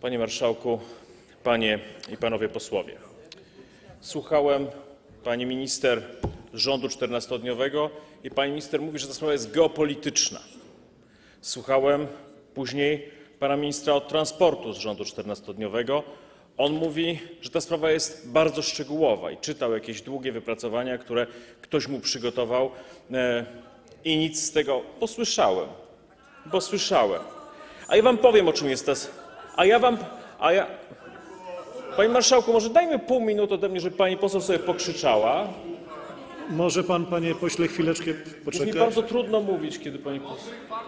Panie Marszałku, Panie i Panowie Posłowie! Słuchałem pani minister z rządu 14-dniowego i pani minister mówi, że ta sprawa jest geopolityczna. Słuchałem później pana ministra od transportu z rządu 14-dniowego. On mówi, że ta sprawa jest bardzo szczegółowa i czytał jakieś długie wypracowania, które ktoś mu przygotował i nic z tego bo słyszałem. A ja wam powiem, o czym jest ta... Panie marszałku, może dajmy pół minuty ode mnie, żeby pani poseł sobie pokrzyczała. Może pan, panie pośle, chwileczkę poczekać? Jest mi bardzo trudno mówić, kiedy pani poseł...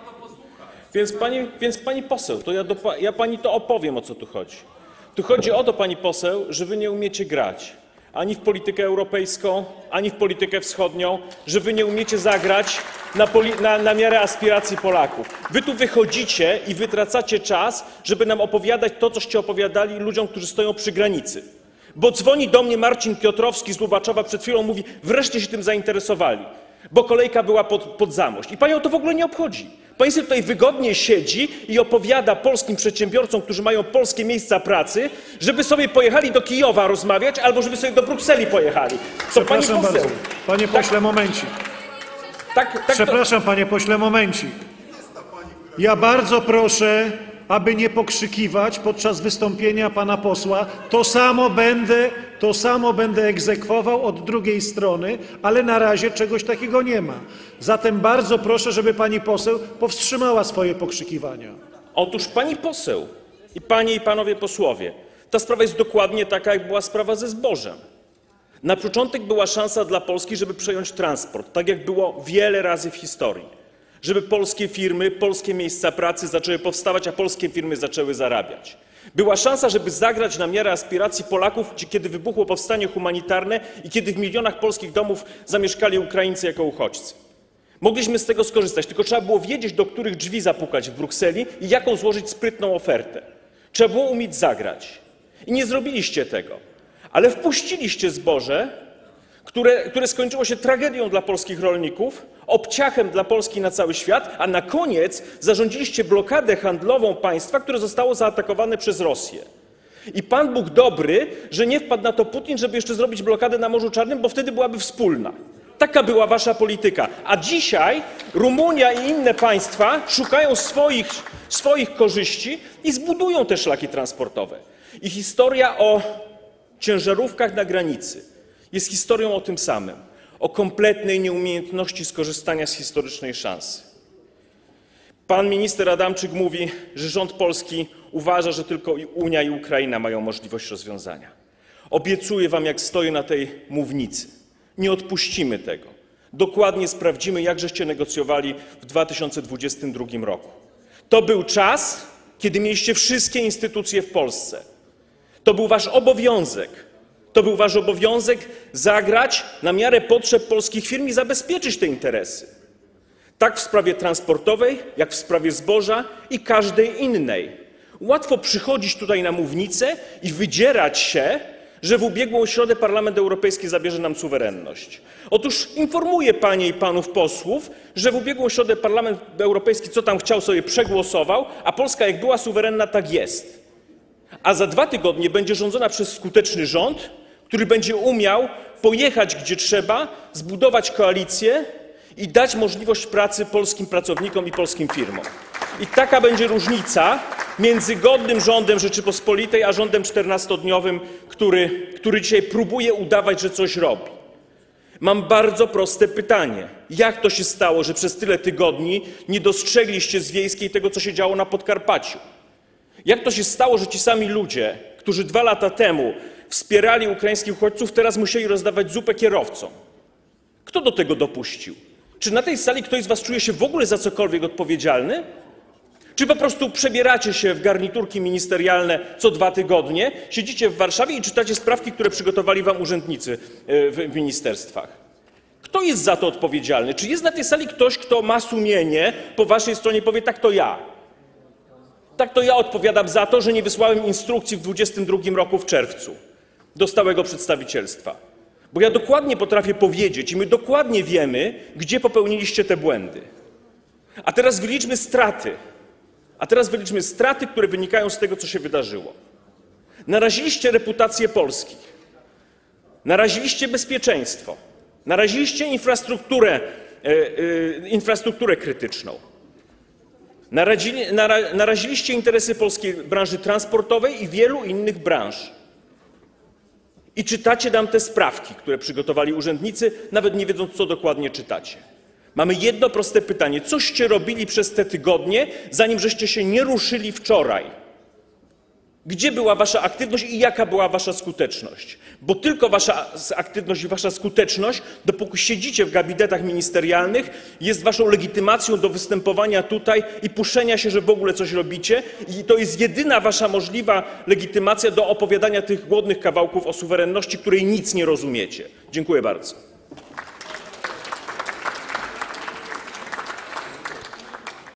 Więc pani poseł, to ja pani to opowiem, o co tu chodzi. Tu chodzi o to, pani poseł, że wy nie umiecie grać ani w politykę europejską, ani w politykę wschodnią, że wy nie umiecie zagrać na miarę aspiracji Polaków. Wy tu wychodzicie i wytracacie czas, żeby nam opowiadać to, coście opowiadali ludziom, którzy stoją przy granicy. Bo dzwoni do mnie Marcin Piotrowski z Lubaczowa przed chwilą, mówi, wreszcie się tym zainteresowali, bo kolejka była pod Zamość. I panią to w ogóle nie obchodzi. Pani sobie tutaj wygodnie siedzi i opowiada polskim przedsiębiorcom, którzy mają polskie miejsca pracy, żeby sobie pojechali do Kijowa rozmawiać albo żeby sobie do Brukseli pojechali. Przepraszam bardzo. Panie pośle, momencik. Przepraszam, panie pośle, momencik. Ja bardzo proszę, aby nie pokrzykiwać podczas wystąpienia pana posła. To samo będę egzekwował od drugiej strony, ale na razie czegoś takiego nie ma. Zatem bardzo proszę, żeby pani poseł powstrzymała swoje pokrzykiwania. Otóż pani poseł i panie i panowie posłowie, ta sprawa jest dokładnie taka, jak była sprawa ze zbożem. Na początek była szansa dla Polski, żeby przejąć transport, tak jak było wiele razy w historii. Żeby polskie firmy, polskie miejsca pracy zaczęły powstawać, a polskie firmy zaczęły zarabiać. Była szansa, żeby zagrać na miarę aspiracji Polaków, kiedy wybuchło powstanie humanitarne i kiedy w milionach polskich domów zamieszkali Ukraińcy jako uchodźcy. Mogliśmy z tego skorzystać, tylko trzeba było wiedzieć, do których drzwi zapukać w Brukseli i jaką złożyć sprytną ofertę. Trzeba było umieć zagrać. I nie zrobiliście tego. Ale wpuściliście zboże, które skończyło się tragedią dla polskich rolników, obciachem dla Polski na cały świat, a na koniec zarządziliście blokadę handlową państwa, które zostało zaatakowane przez Rosję. I Pan Bóg dobry, że nie wpadł na to Putin, żeby jeszcze zrobić blokadę na Morzu Czarnym, bo wtedy byłaby wspólna. Taka była wasza polityka. A dzisiaj Rumunia i inne państwa szukają swoich korzyści i zbudują te szlaki transportowe. I historia o ciężarówkach na granicy jest historią o tym samym, o kompletnej nieumiejętności skorzystania z historycznej szansy. Pan minister Adamczyk mówi, że rząd polski uważa, że tylko Unia i Ukraina mają możliwość rozwiązania. Obiecuję wam, jak stoję na tej mównicy, nie odpuścimy tego. Dokładnie sprawdzimy, jak żeście negocjowali w 2022 roku. To był czas, kiedy mieliście wszystkie instytucje w Polsce. To był wasz obowiązek. To był wasz obowiązek zagrać na miarę potrzeb polskich firm i zabezpieczyć te interesy. Tak w sprawie transportowej, jak w sprawie zboża i każdej innej. Łatwo przychodzić tutaj na mównicę i wydzierać się, że w ubiegłą środę Parlament Europejski zabierze nam suwerenność. Otóż informuję panie i panów posłów, że w ubiegłą środę Parlament Europejski co tam chciał sobie przegłosował, a Polska jak była suwerenna, tak jest. A za 2 tygodnie będzie rządzona przez skuteczny rząd, który będzie umiał pojechać gdzie trzeba, zbudować koalicję i dać możliwość pracy polskim pracownikom i polskim firmom. I taka będzie różnica między godnym rządem Rzeczypospolitej a rządem 14-dniowym, który dzisiaj próbuje udawać, że coś robi. Mam bardzo proste pytanie. Jak to się stało, że przez tyle tygodni nie dostrzegliście z Wiejskiej tego, co się działo na Podkarpaciu? Jak to się stało, że ci sami ludzie, którzy 2 lata temu wspierali ukraińskich uchodźców, teraz musieli rozdawać zupę kierowcom? Kto do tego dopuścił? Czy na tej sali ktoś z was czuje się w ogóle za cokolwiek odpowiedzialny? Czy po prostu przebieracie się w garniturki ministerialne co 2 tygodnie, siedzicie w Warszawie i czytacie sprawki, które przygotowali wam urzędnicy w ministerstwach? Kto jest za to odpowiedzialny? Czy jest na tej sali ktoś, kto ma sumienie po waszej stronie i powie, tak to ja? Tak to ja odpowiadam za to, że nie wysłałem instrukcji w 2022 roku w czerwcu do stałego przedstawicielstwa. Bo ja dokładnie potrafię powiedzieć i my dokładnie wiemy, gdzie popełniliście te błędy. A teraz wyliczmy straty. A teraz wyliczmy straty, które wynikają z tego, co się wydarzyło. Naraziliście reputację Polski, naraziliście bezpieczeństwo, naraziliście infrastrukturę krytyczną, naraziliście interesy polskiej branży transportowej i wielu innych branż. I czytacie nam te sprawki, które przygotowali urzędnicy, nawet nie wiedząc, co dokładnie czytacie. Mamy jedno proste pytanie. Coście robili przez te tygodnie, zanim żeście się nie ruszyli wczoraj? Gdzie była wasza aktywność i jaka była wasza skuteczność? Bo tylko wasza aktywność i wasza skuteczność, dopóki siedzicie w gabinetach ministerialnych, jest waszą legitymacją do występowania tutaj i puszczenia się, że w ogóle coś robicie. I to jest jedyna wasza możliwa legitymacja do opowiadania tych głodnych kawałków o suwerenności, której nic nie rozumiecie. Dziękuję bardzo.